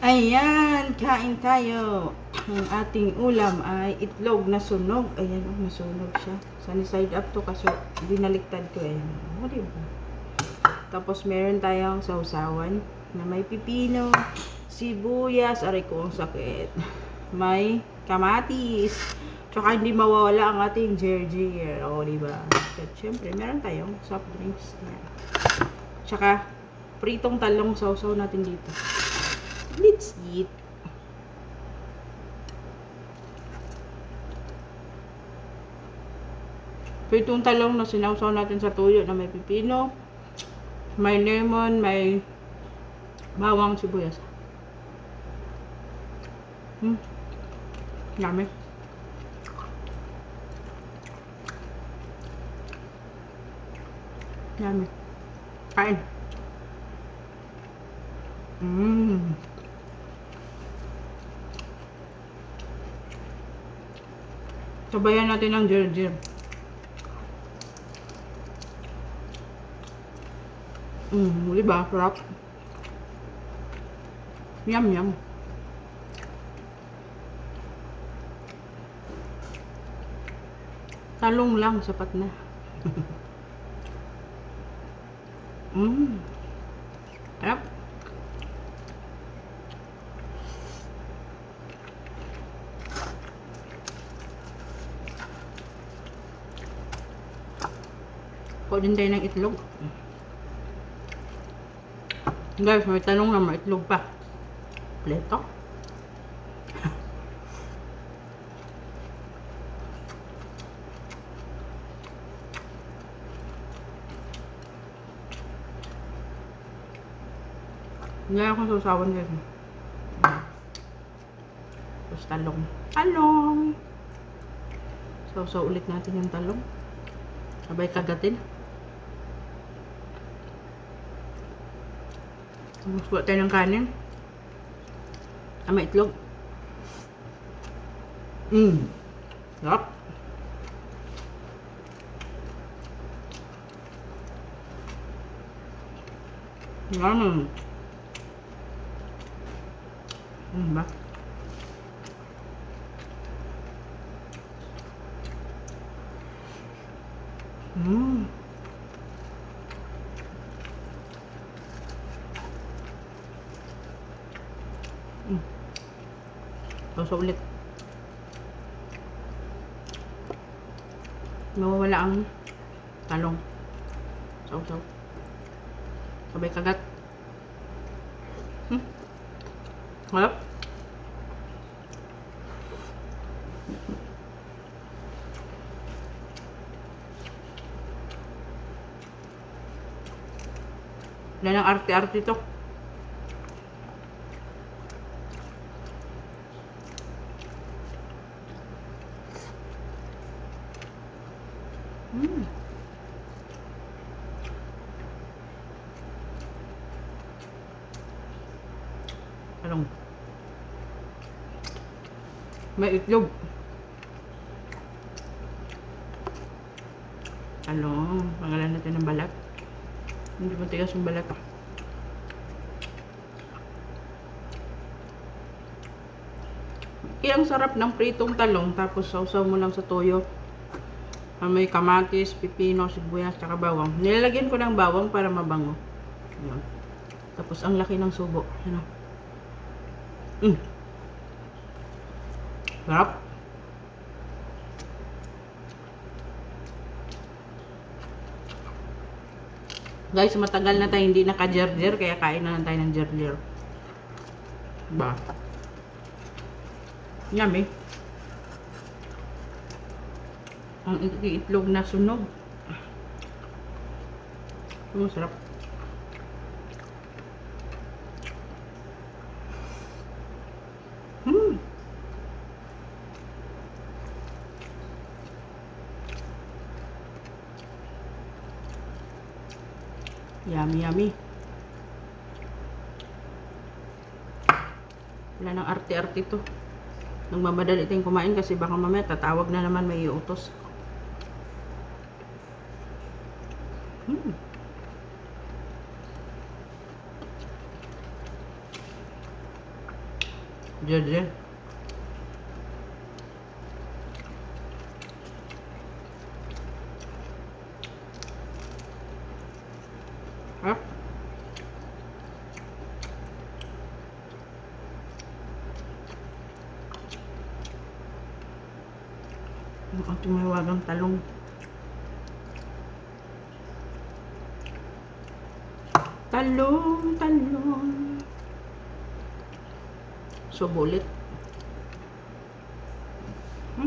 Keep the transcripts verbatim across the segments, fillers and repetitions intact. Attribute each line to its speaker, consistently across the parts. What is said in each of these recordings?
Speaker 1: Ayan, kain tayo. Ang ating ulam ay itlog na sunog. Ayan, oh, nasunog siya. Sunny side up to kasi binaliktad ko. Ayan. O, diba? Tapos meron tayong sausawan na may pipino, sibuyas, aray ko ang sakit. May kamatis. Tsaka hindi mawawala ang ating jerjer. O, diba? At syempre, meron tayong soft drinks. Ayan. Tsaka, pritong talong sausaw natin dito. Let's eat. Pritong talong na sinawsaw natin sa tuyo na may pipino, may lemon, may bawang, sibuyas. Hmm. Yummy. Yummy. Kain. Mmm. Sabayan natin ng jerjer. Mmm, diba? Sarap. Yum, yum. Talong lang, sapat na. Mmm. Sarap. Kuha din tayo ng itlog. Guys, may talong na may itlog pa. Pleto. Hindi akong susawan guys. Tapos talong. Talong! Sausaw ulit natin yung talong. Sabay kagatin. Tapos buat tayo ng kanin. Tama itlog. Mmm. Sarap. Mmm. Mmm ba? Mmm. Mm. Sausaw ulit. Mawawala ang talong. Sausaw. Sabay kagat. Hmm. Harap. Wala ng arte-arte ito. Mm. Talong. May itlog. Talong. Pangalan natin ng balat. Hindi matigas yung balat ah. Kaya ang sarap ng pritong talong tapos sausaw mo lang sa toyo. May kamatis, pipino, sibuyas, tsaka bawang. Nilalagyan ko ng bawang para mabango. Ayan. Tapos ang laki ng subo. Ano? Mm. Sarap. Guys, matagal na tayo hindi naka-jerjer kaya kain na lang tayo ng jerjer. Ba? Yummy. Ang itlog na sunog. Ang sarap. Hmm. Yummy, yummy. Wala nang arte-arte to. Nagmamadali tayong kumain kasi baka mamaya tatawag na naman may iutos. Hmm. Jeje. Harap. Ang ating mahiwagang talong. Talong, talong. Subulit. Hmm?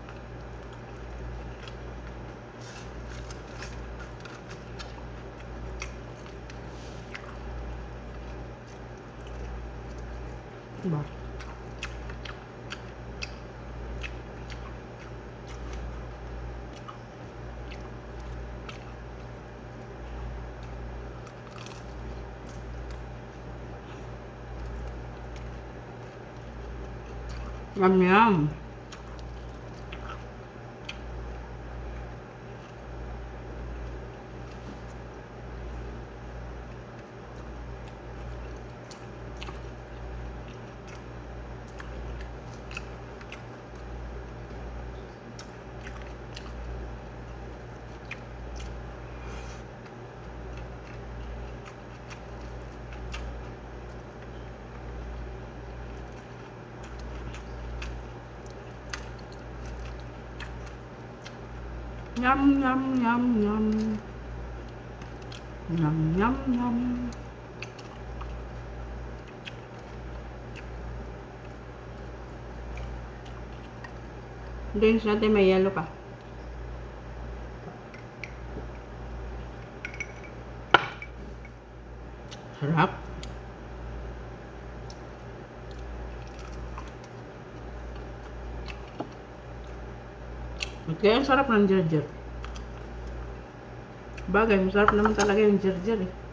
Speaker 1: Diba? Yum yum. Yum yum yum yum. Yum yum yum. Drinks natin may yellow pa. Sarap. Kaya ang sarap ng jerjer. Bagay, masarap naman talaga yung jerjer eh.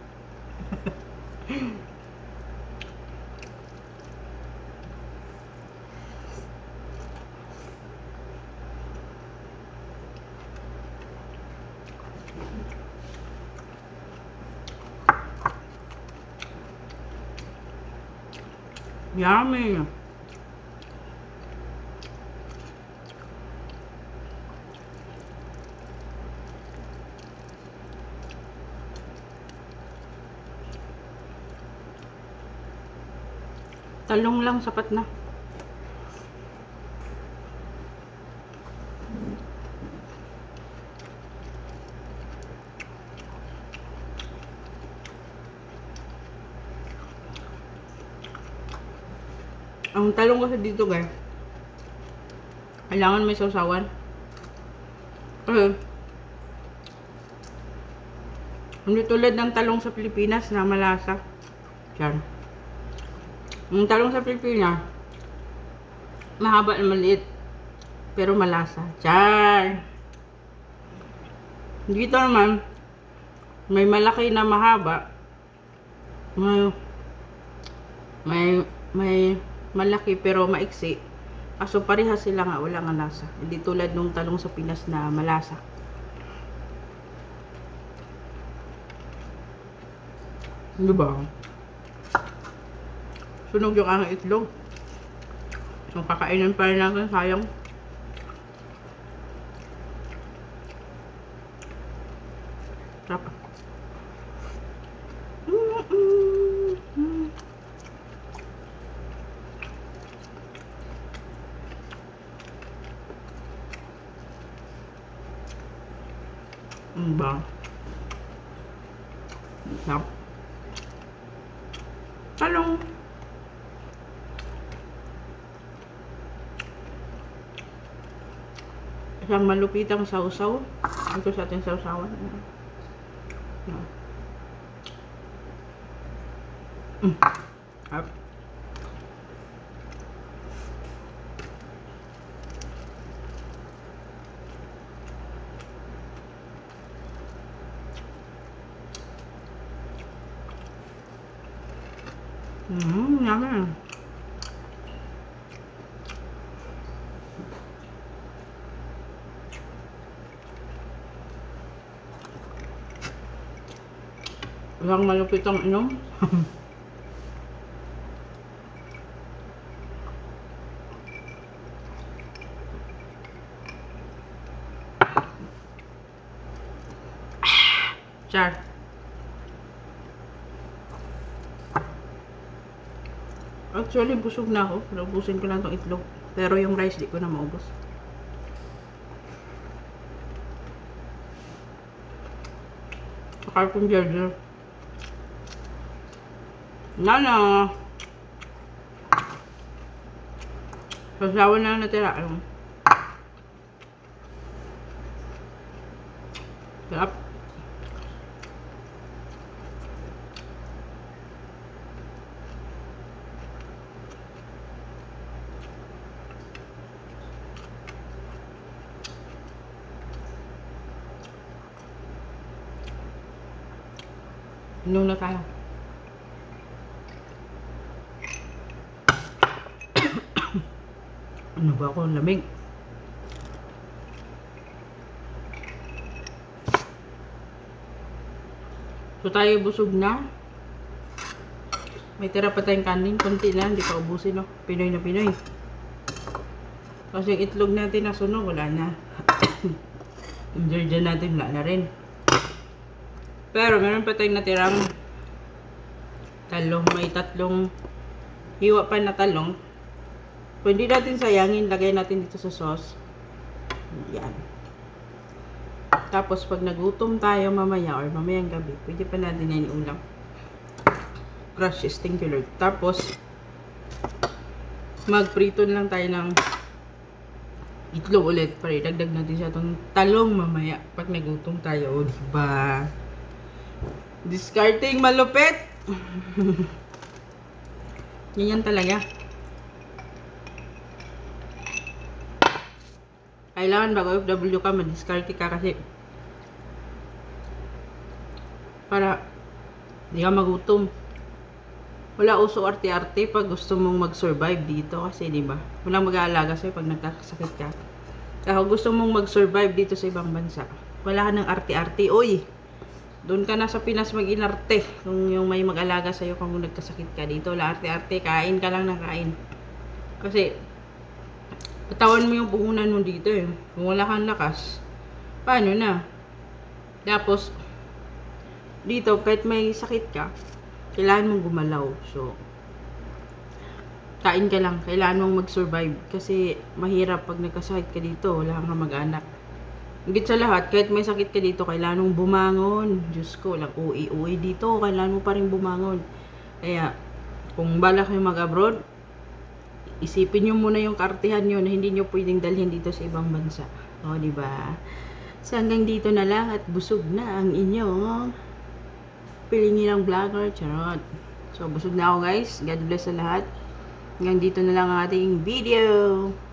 Speaker 1: Yummy. Talong lang sapat na. Ang talong kasi dito guys, kailangan may sausawan. Okay. Hindi tulad ng talong sa Pilipinas na malasa. Diyan. Yung talong sa Pilipinas, mahaba na maliit, pero malasa. Diyan. Dito naman, may malaki na mahaba, may, may, may malaki pero maiksi. Kaso parehas sila nga, wala nga lasa. Hindi tulad nung talong sa Pinas na malasa. Diba? Sunog yung aking itlog. So, kakainin pa rin natin, sayang. Sarap. Ang ba? Sarap. Talong. Isang malupitang sausaw. Ito sa ating sausawan. Mm. Up. Mmm, yummy. Isang malupit ang inom. Char. Actually, busog na ako. Pero ubusin ko lang itong itlog. Pero yung rice, di ko na maubos. Saka itong burger. Nana! Sasawa na lang natira. Ano? Sarap. Inom na tayo. Ano ba ako? Ang lamig. So tayo busog na. May tira pa tayong kanin. Kunti lang. Hindi pa ubusin, no? Pinoy na Pinoy. Kasi yung itlog natin nasunog. Wala na. Yung Georgia natin wala na rin. Pero meron pa tayong natirang talong. May tatlong hiwa pa na talong. Kung hindi natin sayangin, lagay natin dito sa sauce. Yan. Tapos pag nagutom tayo mamaya or mamayang gabi, pwede pa natin yan ulam. Crush stingular. Tapos magprito lang tayo ng itlog ulit para idagdag natin siya itong talong mamaya pag nagutom tayo. O, diba? Discarding malupit. Yan talaga. Kailangan bago F W ka, ma-discard ka kasi para di ka magutom. Wala uso arte-arte pag gusto mong mag-survive dito kasi di ba? Walang mag-aalaga sa'yo pag nagkakasakit ka. Kaya gusto mong mag-survive dito sa ibang bansa, wala ka ng arte-arte. Oy, doon ka na sa Pinas mag-inarte kung yung may mag-alaga sa'yo kung nagkasakit ka. Dito wala arte-arte, kain ka lang ng kain. Kasi patawan mo yung puhunan mo dito eh. Kung wala kang lakas, paano na? Tapos dito, kahit may sakit ka, kailangan mong gumalaw. So, kain ka lang. Kailangan mong mag-survive. Kasi, mahirap pag nagkasakit ka dito. Wala kang mag-anak. Higit sa lahat, kahit may sakit ka dito, kailangan mong bumangon. Diyos ko, lang uwi-uwi dito. Kailangan mo pa rin bumangon. Kaya, kung balak kayo mag-abroad, isipin nyo muna yung kartihan nyo na hindi nyo pwedeng dalhin dito sa ibang bansa. O, diba? So, hanggang dito na lang at busog na ang inyong pilingilang vlogger, charot. So, busog na ako guys. God bless sa lahat. Hanggang dito na lang ang ating video.